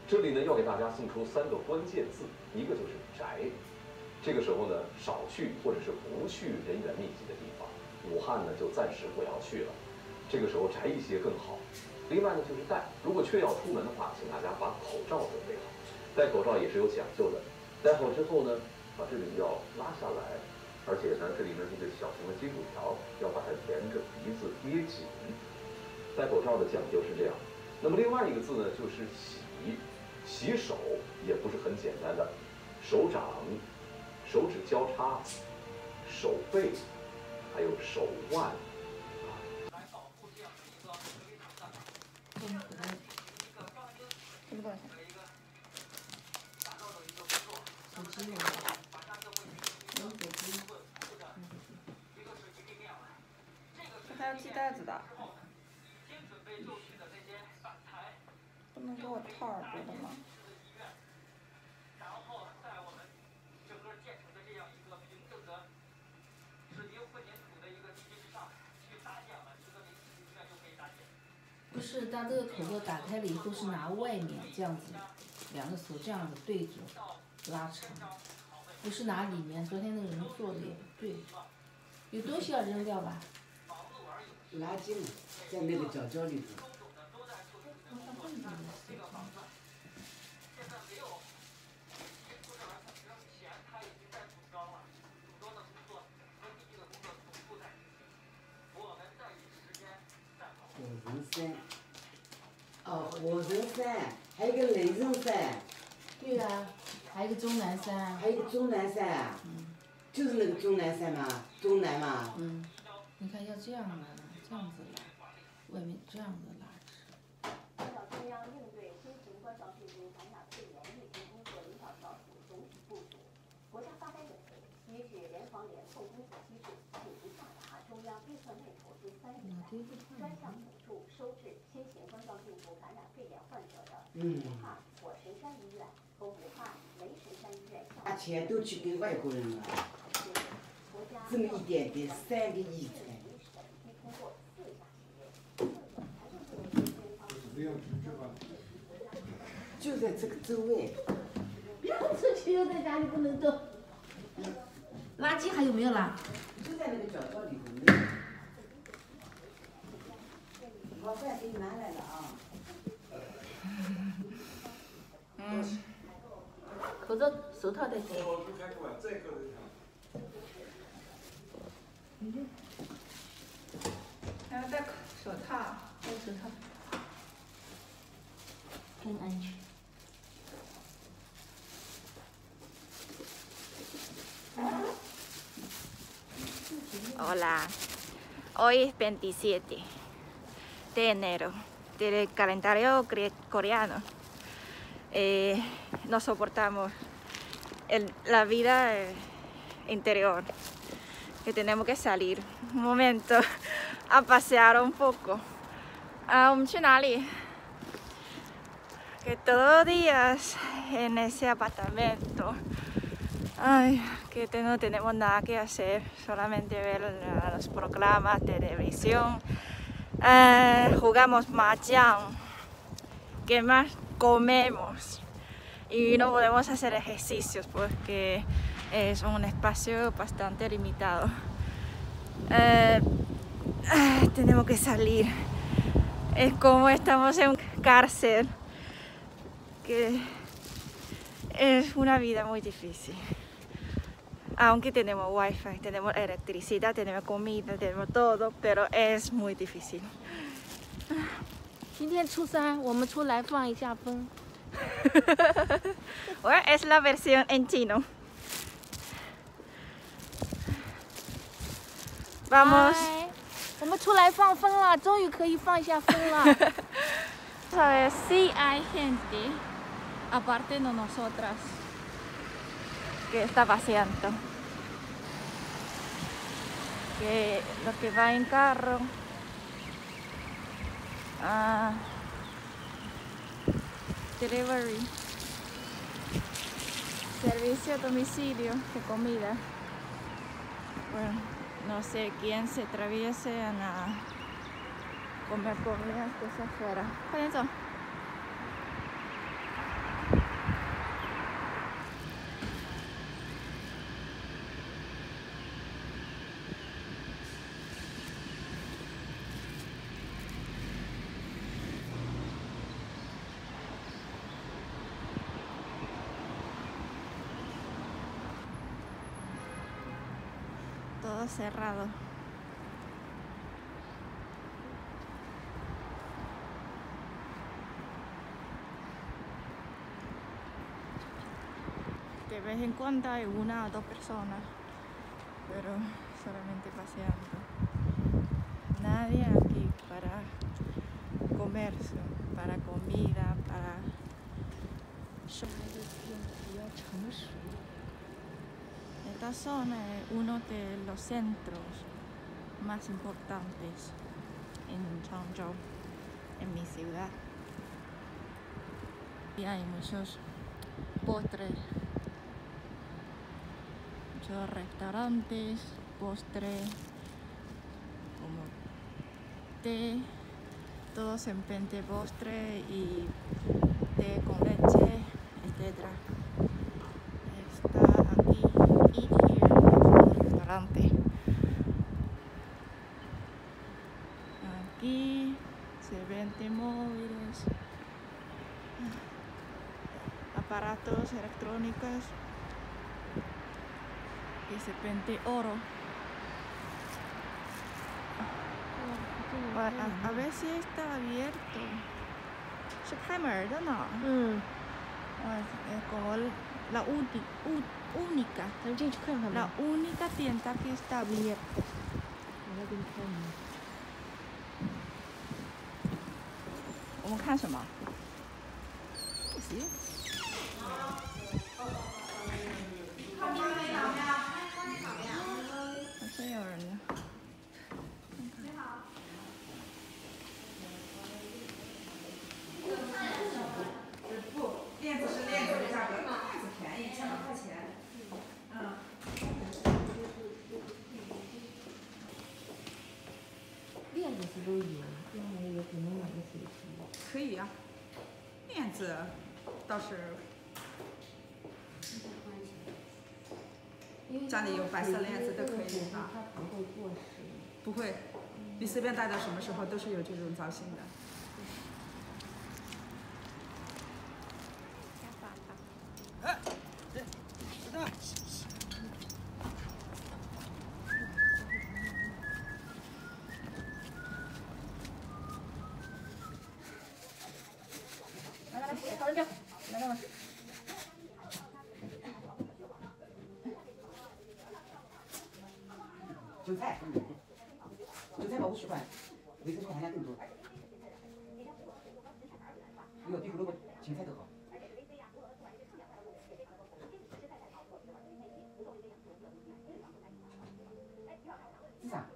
这里呢要给大家送出3个关键字，一个就是宅。这个时候呢，少去或者是不去人员密集的地方，武汉呢就暂时不要去了。这个时候宅一些更好。另外呢就是戴，如果确要出门的话，请大家把口罩准备好。戴口罩也是有讲究的，戴好之后呢，把这里要拉下来，而且呢这里呢这个小型的金属条要把它沿着鼻子憋紧。戴口罩的讲究是这样。那么另外一个字呢就是洗，洗手也不是很简单的，手掌、手指交叉、手背，还有手腕。 这个多少钱？手机有还要系带子的，不能给我套耳朵的吗？ 不是，它这个口罩打开了以后是拿外面这样子，两个手这样子对着拉长，不是拿里面。昨天那个人做的也不对，有东西要扔掉吧？ 垃圾呢，在那个角角里头。火神山，哦，火神山，还有一个雷神山。 对啊，还有一个终南山。 还有一个终南山啊。就是那个终南山嘛，终南嘛。 你看要这样拉，这样子拉，外面这样子拉直。 代表中央应对新型冠状病毒感染肺炎疫情工作领导小组总体部署。国家发改委依据联防联控工作机制，紧急下达中央预算内投资3亿元，专项补助收治新型冠状病毒感染肺炎患者的武汉火神山医院和武汉雷神山医院。 把钱都去给外国人了，这么一点点3个亿才。就在这个周围。 不要出去，又在家里不能动。垃圾还有没有啦？ 就在那个角角里头。把饭给你拿来了啊。 口罩、手套戴起。 还要戴手套。 戴手套。更安全。 Hola, hoy es 27 de enero del calendario coreano. No soportamos la vida interior, que tenemos que salir un momento a pasear un poco. ¿去哪里? Que todos los días en ese apartamento, ay, que no tenemos nada que hacer, solamente ver los programas de televisión, jugamos mahjong, ¿qué más? Comemos y no podemos hacer ejercicios porque es un espacio bastante limitado. Tenemos que salir, es como estamos en cárcel, que es una vida muy difícil. Aunque tenemos wifi, tenemos electricidad, tenemos comida, tenemos todo, pero es muy difícil. 今天初3，我们出来放一下风。 Bueno, es la versión en chino. Vamos. 我们出来放风了，终于可以放一下风了。 Sabes, sí hay gente, aparte de nosotras, que está paseando. Que los que van en carro, delivery, servicio a domicilio de comida. Bueno, no sé quién se atraviese a comer comida desde afuera. 快点走。 cerrado. De vez en cuando hay una o dos personas, pero solamente paseando. Nadie aquí para comercio, para comida, para esta zona es uno de los centros más importantes en Changzhou, en mi ciudad. Y hay muchos postres, muchos restaurantes, postres, como té, todos en vende postre y té con leche, etc. Está aquí Eat Here, un restaurante. Aquí se venden móviles, aparatos electrónicos y se vende oro. A veces está abierto. 是开门的呢。Es como la única. La única tienda que está abierta. 我们看什么？不行。好像有人呢。你好。 不，链子是链子的价格，链子便宜，1000多块钱。 链子是都有，另外也只能买个水壶。 可以呀、链子倒是家里有白色链子都可以啊。 它不会过时。 不会，你随便戴到什么时候都是有这种造型的。 韭菜包50块，维生素含量更多。如果对胡萝卜、芹菜都好。是啥？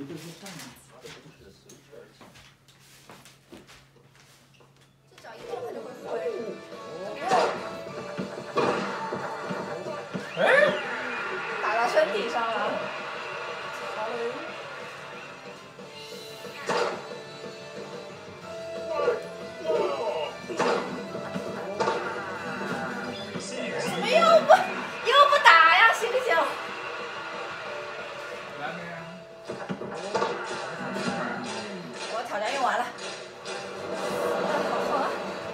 里都是这样子。 这脚一动它就会飞。打到身体上了。怎么又不打呀？醒醒！我挑战用完了。好啊。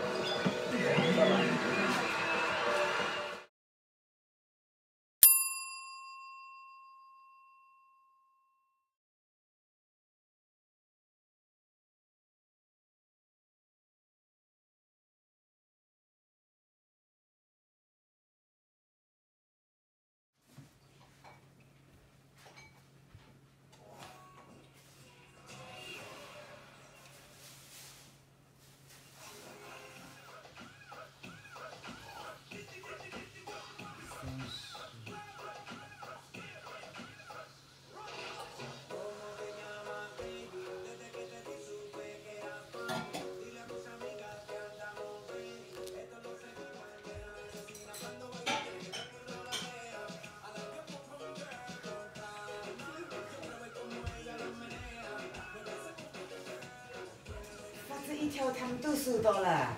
这一条他们都收到了。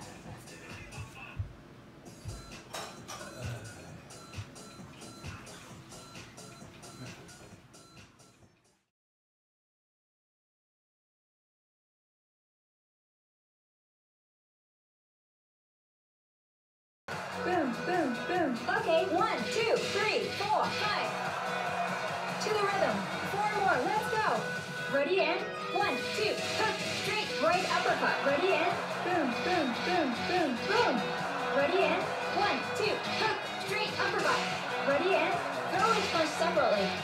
Boom, boom, boom. Okay, 1, 2, 3, 4, 5. To the rhythm. 4 more. Let's go. Ready and 1, 2. Hook, straight, right uppercut. Ready and boom, boom, boom, boom, boom. Ready and 1, 2. Hook, straight uppercut. Ready and throw each punch separately.